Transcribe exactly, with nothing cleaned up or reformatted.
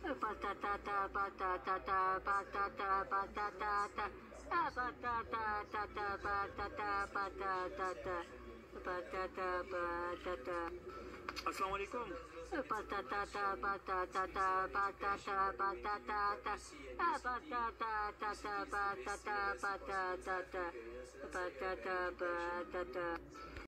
Patata, patata, patata, patata, patata, patata, patata, patata, patata, patata. अस्सलाम वालेकुम। Patata, patata, patata, patata, patata, patata, patata, patata, patata, patata.